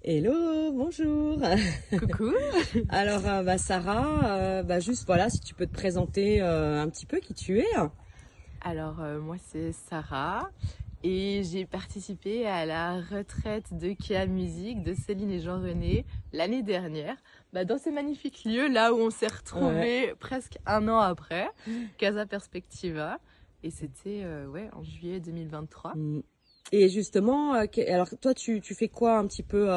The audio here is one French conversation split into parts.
Hello, bonjour. Coucou. Alors, Sarah, juste voilà, si tu peux te présenter un petit peu qui tu es. Alors, moi c'est Sarah et j'ai participé à la retraite de Kea Music de Céline et Jean-René l'année dernière. Dans ces magnifiques lieux là où on s'est retrouvés presque un an après, Casa Perspectiva. Et c'était en juillet 2023. Et justement, alors toi tu fais quoi un petit peu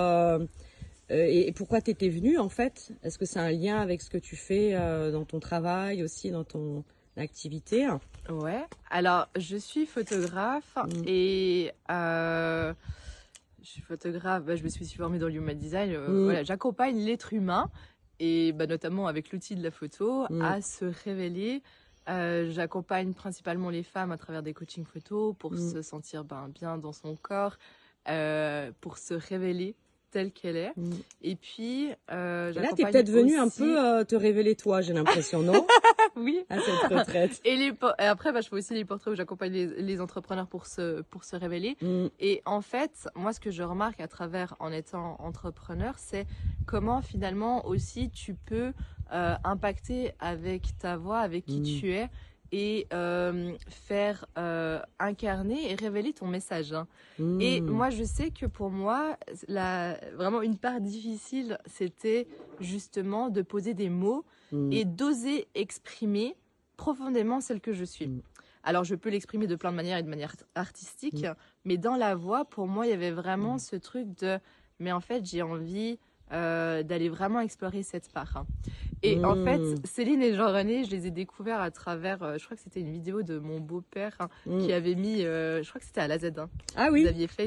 et pourquoi tu étais venue en fait? Est-ce que c'est un lien avec ce que tu fais dans ton travail aussi, dans ton activité? Ouais, alors je suis photographe et je suis photographe, je me suis formée dans l'human design. Voilà, j'accompagne l'être humain et notamment avec l'outil de la photo à se révéler. J'accompagne principalement les femmes à travers des coachings photos pour se sentir bien dans son corps, pour se révéler telle qu'elle est. Et puis, là, tu es peut-être venue un peu te révéler toi, j'ai l'impression, non? Oui. À cette retraite. Et après, je fais aussi les portraits où j'accompagne les entrepreneurs pour se révéler. Et en fait, moi, ce que je remarque à travers en étant entrepreneur, c'est comment finalement aussi tu peux impacter avec ta voix, avec qui tu es, et faire incarner et révéler ton message. Et moi, je sais que pour moi, vraiment une part difficile, c'était justement de poser des mots et d'oser exprimer profondément celle que je suis. Alors, je peux l'exprimer de plein de manières et de manière artistique, mais dans la voix, pour moi, il y avait vraiment ce truc de... Mais en fait, j'ai envie d'aller vraiment explorer cette part. Et en fait, Céline et Jean-René, je les ai découverts à travers, je crois que c'était une vidéo de mon beau-père qui avait mis, je crois que c'était à la Z. Ah oui. Vous aviez fait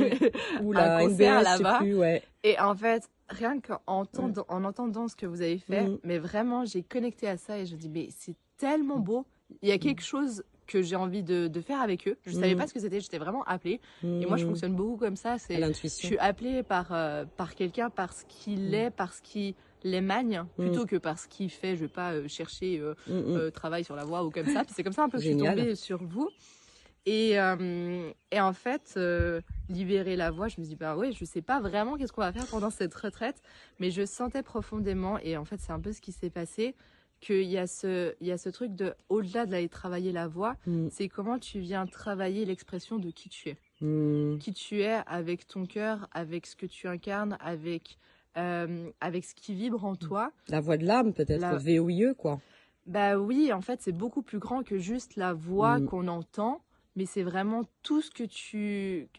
un concert là-bas. Et en fait, rien qu'en entendant ce que vous avez fait, mais vraiment, j'ai connecté à ça et je dis, mais c'est tellement beau. Il y a quelque chose que j'ai envie de faire avec eux. Je savais pas ce que c'était, j'étais vraiment appelée. Et moi, je fonctionne beaucoup comme ça. C'est l'intuition. Je suis appelée par quelqu'un parce qu'il est, parce qu'il l'émagne, plutôt que parce qu'il fait. Je vais pas chercher travail sur la voix ou comme ça. Puis c'est comme ça un peu que je suis tombée sur vous. Et en fait, libérer la voix, je me dis, je sais pas vraiment qu'est-ce qu'on va faire pendant cette retraite, mais je sentais profondément, et en fait, c'est un peu ce qui s'est passé, qu'il y a ce truc de, au-delà d'aller travailler la voix, c'est comment tu viens travailler l'expression de qui tu es. Qui tu es avec ton cœur, avec ce que tu incarnes, avec ce qui vibre en toi. La voix de l'âme, peut-être, VOIE, quoi. Oui, en fait, c'est beaucoup plus grand que juste la voix qu'on entend, mais c'est vraiment tout ce que tu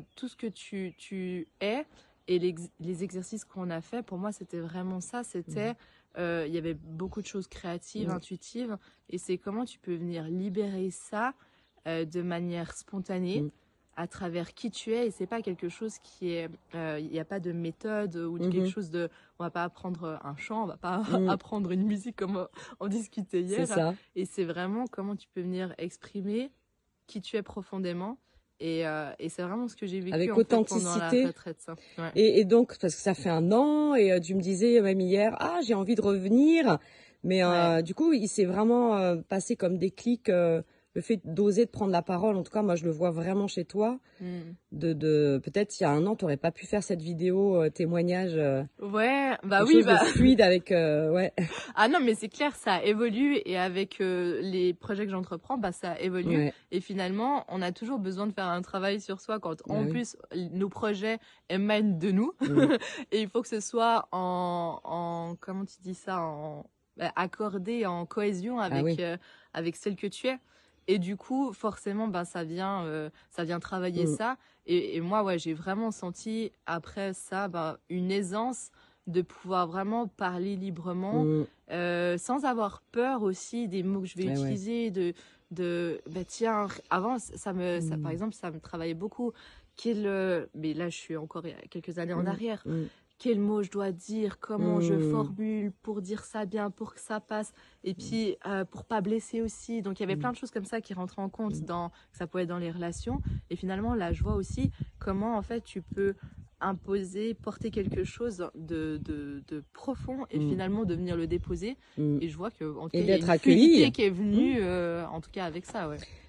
es. Et les exercices qu'on a fait, pour moi, c'était vraiment ça. C'était... il y avait beaucoup de choses créatives, intuitives, et c'est comment tu peux venir libérer ça de manière spontanée à travers qui tu es. Et c'est pas quelque chose qui est, il n'y a pas de méthode ou de quelque chose de, on va pas apprendre un chant, on va pas apprendre une musique comme on discutait hier. C'est ça. Et c'est vraiment comment tu peux venir exprimer qui tu es profondément. Et c'est vraiment ce que j'ai vécu avec authenticité pendant la retraite. Ça. Ouais. Et donc, parce que ça fait un an, et tu me disais même hier, j'ai envie de revenir. Mais du coup, il s'est vraiment passé comme déclic le fait d'oser de prendre la parole. En tout cas, moi, je le vois vraiment chez toi. Peut-être il y a un an, tu n'aurais pas pu faire cette vidéo témoignage. Fluide avec... Ah non, mais c'est clair, ça évolue. Et avec les projets que j'entreprends, ça évolue. Ouais. Et finalement, on a toujours besoin de faire un travail sur soi quand plus nos projets émanent de nous. Et il faut que ce soit comment tu dis ça, accordé, en cohésion avec celle que tu es. Et du coup, forcément, ça vient travailler ça. Et moi, j'ai vraiment senti, après ça, une aisance de pouvoir vraiment parler librement, sans avoir peur aussi des mots que je vais utiliser, tiens, avant, par exemple, ça me travaillait beaucoup. Mais là, je suis encore quelques années en arrière. Quel mot je dois dire, comment je formule pour dire ça bien, pour que ça passe, et puis pour pas blesser aussi. Donc il y avait plein de choses comme ça qui rentraient en compte, que ça pouvait être dans les relations. Et finalement, là, je vois aussi comment en fait tu peux imposer, porter quelque chose de profond et finalement de venir le déposer. Et je vois que en tout cas, il y a une fluidité qui est venue, en tout cas avec ça.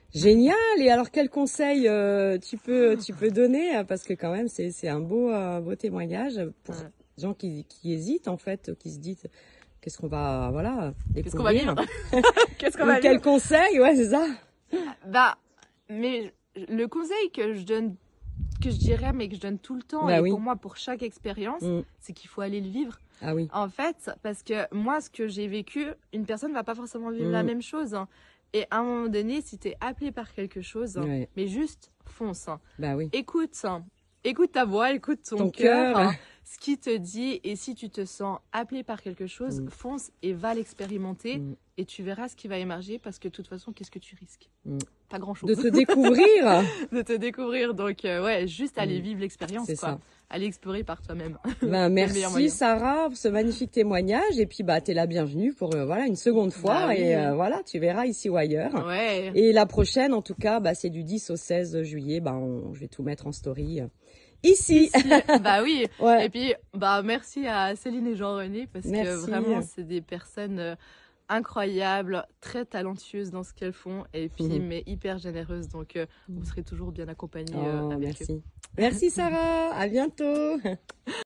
Génial. Et alors, quel conseil tu peux donner? Parce que quand même, c'est un beau témoignage pour les gens qui hésitent, en fait, qui se disent, qu'est-ce qu'on va, voilà, découvrir. Qu'est-ce qu'on va vivre? Qu'est-ce qu'on va vivre? Quel conseil? Ouais, c'est ça. Bah, mais le conseil que je donne, que je dirais, mais que je donne tout le temps, et pour moi, pour chaque expérience, c'est qu'il faut aller le vivre. Ah oui. En fait, parce que moi, ce que j'ai vécu, une personne ne va pas forcément vivre la même chose. Et à un moment donné, si tu es appelé par quelque chose, mais juste fonce. Bah oui. Écoute ta voix, écoute ton cœur, ce qui te dit. Et si tu te sens appelé par quelque chose, fonce et va l'expérimenter. Et tu verras ce qui va émerger, parce que de toute façon, qu'est-ce que tu risques? Pas grand-chose. De te découvrir. De te découvrir. Donc, ouais, juste aller vivre l'expérience, quoi. Ça. Aller explorer par toi-même. Ben, merci Sarah pour ce magnifique témoignage. Et puis, bah, t'es la bienvenue pour, voilà, une seconde fois. Et voilà, tu verras ici ou ailleurs. Ouais. Et la prochaine, en tout cas, bah, c'est du 10 au 16 juillet. Bah, je vais tout mettre en story. Ici. Bah oui. Ouais. Et puis, bah, merci à Céline et Jean-René, parce que vraiment, c'est des personnes incroyables, très talentueuses dans ce qu'elles font, et puis mais hyper généreuses. Donc, vous serez toujours bien accompagnés avec eux. Merci Sarah. À bientôt.